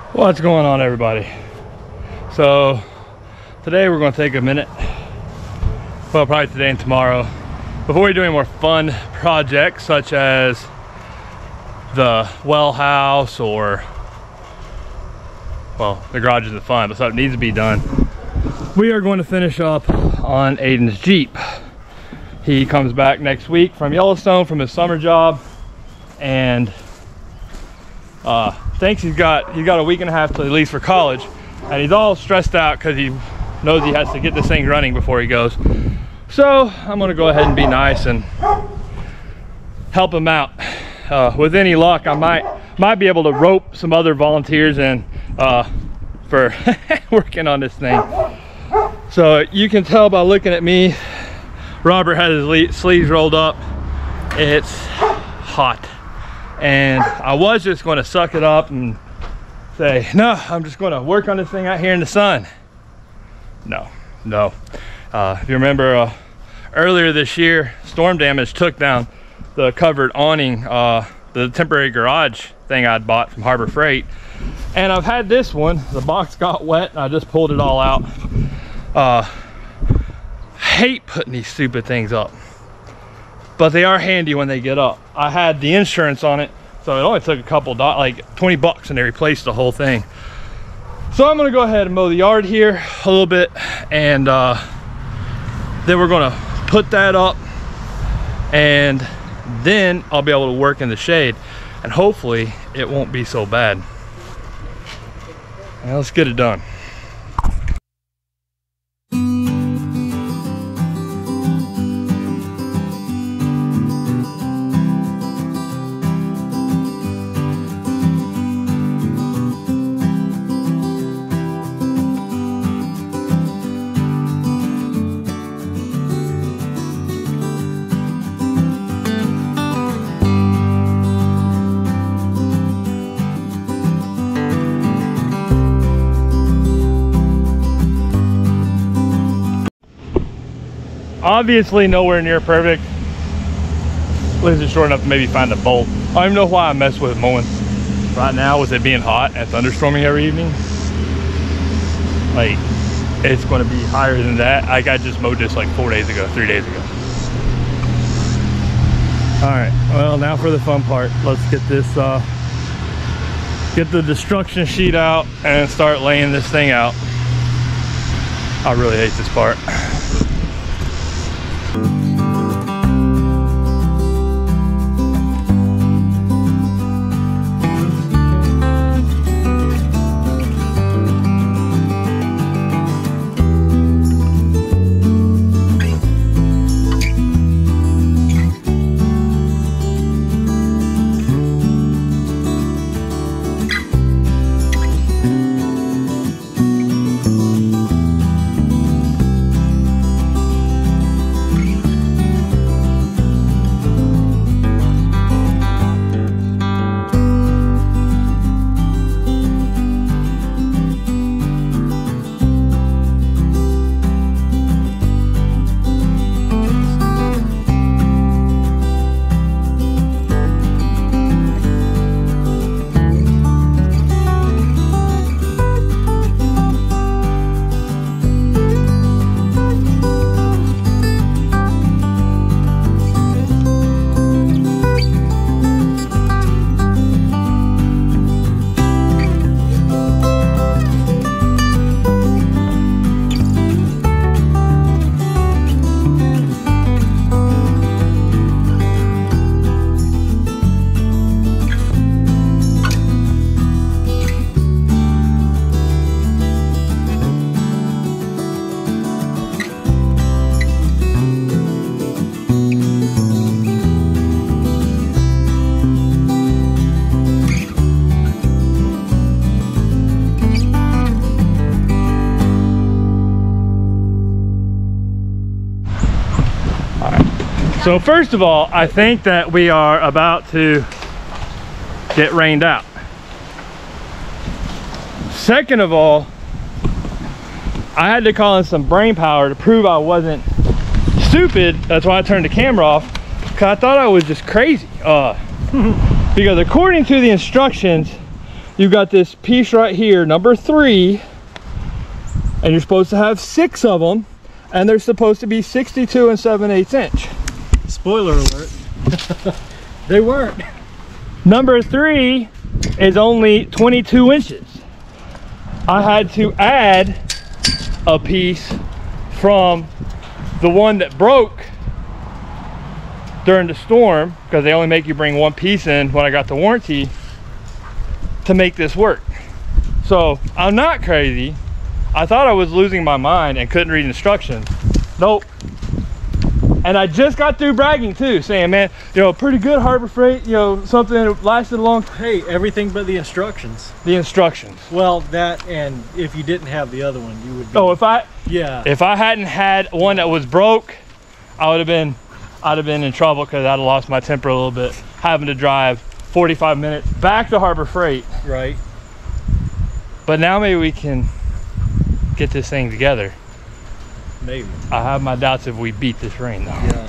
What's going on, everybody? So today we're going to take a minute, well, probably today and tomorrow, before we do any more fun projects such as the well house or, well, the garage isn't fun, but something needs to be done. We are going to finish up on Aiden's Jeep. He comes back next week from Yellowstone from his summer job, and thinks he's got a week and a half till he leaves for college, and he's all stressed out because he knows he has to get this thing running before he goes. So I'm gonna go ahead and be nice and help him out. With any luck, I might be able to rope some other volunteers in for working on this thing. So you can tell by looking at me, Robert has his sleeves rolled up. It's hot. And I was just going to suck it up and say, no, I'm just going to work on this thing out here in the sun. No. If you remember earlier this year, storm damage took down the covered awning, the temporary garage thing I'd bought from Harbor Freight. And I've had this one, the box got wet and I just pulled it all out. Hate putting these stupid things up, but they are handy when they get up. I had the insurance on it, so it only took a couple like 20 bucks, and they replaced the whole thing. So I'm gonna go ahead and mow the yard here a little bit, and then we're gonna put that up, and then I'll be able to work in the shade, and hopefully it won't be so bad. Now let's get it done. Obviously nowhere near perfect. At least it's short enough to maybe find a bolt. I don't even know why I mess with mowing right now with it being hot and thunderstorming every evening. Like, it's going to be higher than that. Like, I just mowed this like 3 days ago. All right, well, now for the fun part. Let's get this get the destruction sheet out and start laying this thing out. I really hate this part. So first of all, I think that we are about to get rained out. Second of all, I had to call in some brain power to prove I wasn't stupid. That's why I turned the camera off, because I thought I was just crazy. Because according to the instructions, you got this piece right here, number 3, and you're supposed to have 6 of them, and they're supposed to be 62 and 7/8 inch. Spoiler alert. They weren't. Number 3 is only 22 inches. I had to add a piece from the one that broke during the storm, because they only make you bring 1 piece in when I got the warranty, to make this work. So I'm not crazy. I thought I was losing my mind and couldn't read instructions. Nope. And I just got through bragging too, saying, man, you know, pretty good Harbor Freight, you know, something that lasted a long time. Hey, everything but the instructions. The instructions. Well, that, and if you didn't have the other one, you would be, Oh, if I hadn't had one that was broke, I'd have been in trouble, because I'd have lost my temper a little bit, having to drive 45 minutes back to Harbor Freight. Right. But now maybe we can get this thing together. Maybe. I have my doubts if we beat this rain though. Yeah.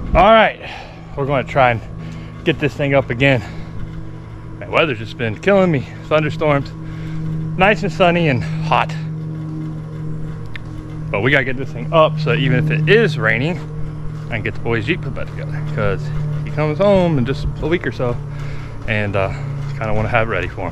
All right, we're going to try and get this thing up again. The weather's just been killing me. Thunderstorms, nice and sunny and hot. But we gotta get this thing up so that even if it is raining, I can get the boys' Jeep put back together, because he comes home in just a week or so, and kind of want to have it ready for him.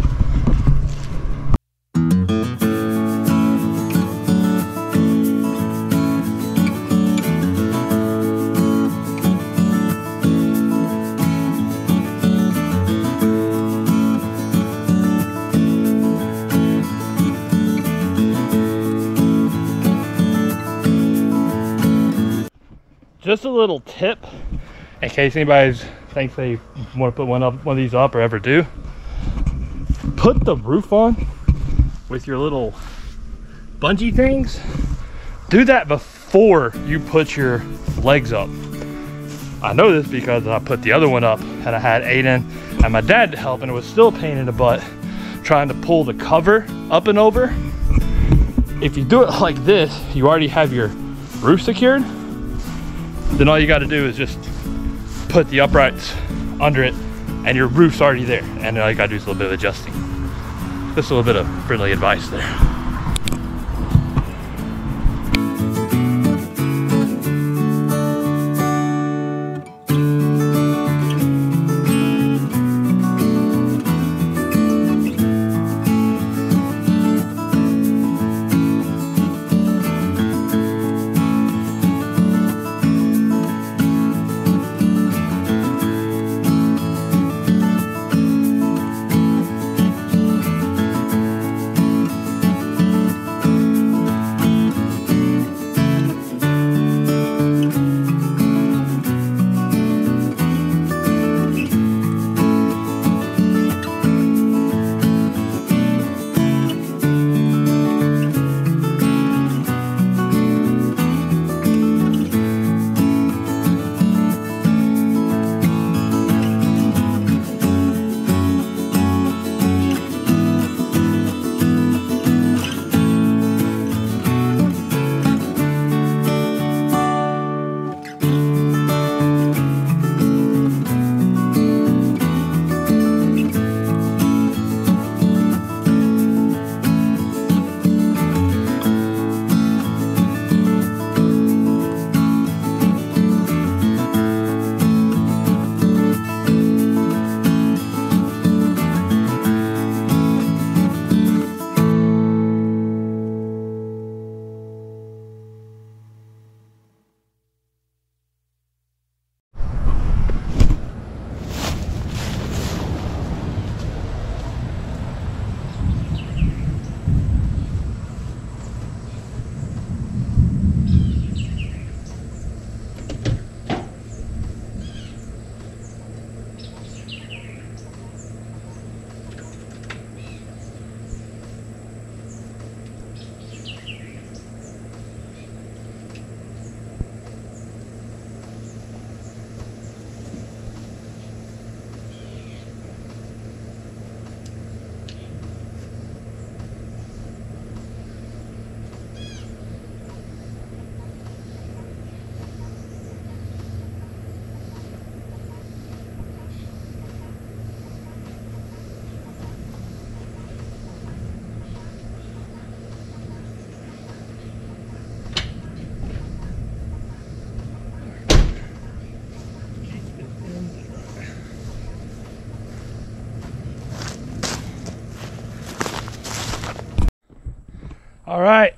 Just a little tip in case anybody thinks they want to put one of these up or ever do. Put the roof on with your little bungee things. Do that before you put your legs up. I know this because I put the other one up and I had Aiden and my dad to help, and it was still a pain in the butt trying to pull the cover up and over. If you do it like this, you already have your roof secured. Then all you got to do is just put the uprights under it and your roof's already there, and all you got to do is a little bit of adjusting. Just a little bit of friendly advice there. All right,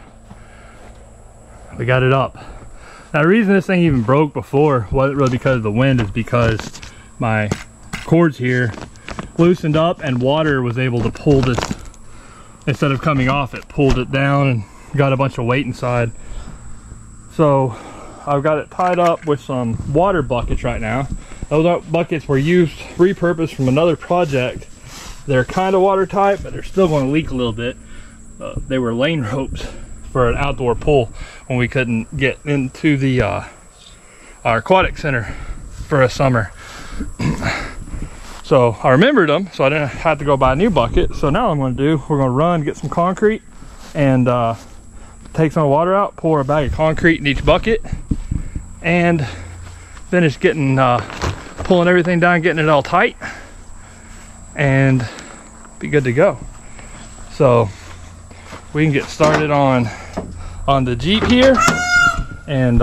we got it up. Now the reason this thing even broke before wasn't really because of the wind, is because my cords here loosened up and water was able to pull this, instead of coming off, it pulled it down and got a bunch of weight inside. So I've got it tied up with some water buckets right now. Those buckets were used, repurposed from another project. They're kind of watertight, but they're still going to leak a little bit. They were lane ropes for an outdoor pool when we couldn't get into the our aquatic center for a summer. So I remembered them, so I didn't have to go buy a new bucket. So now what I'm going to do, we're going to run, get some concrete, and take some water out, pour a bag of concrete in each bucket, and finish getting pulling everything down, getting it all tight, and be good to go. So we can get started on the Jeep here, and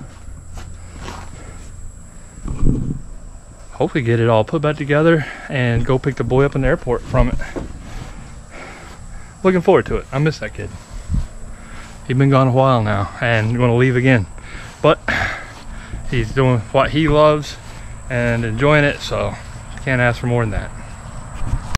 hopefully get it all put back together and go pick the boy up in the airport from it. Looking forward to it. I miss that kid. He's been gone a while now and going to leave again, but he's doing what he loves and enjoying it, so can't ask for more than that.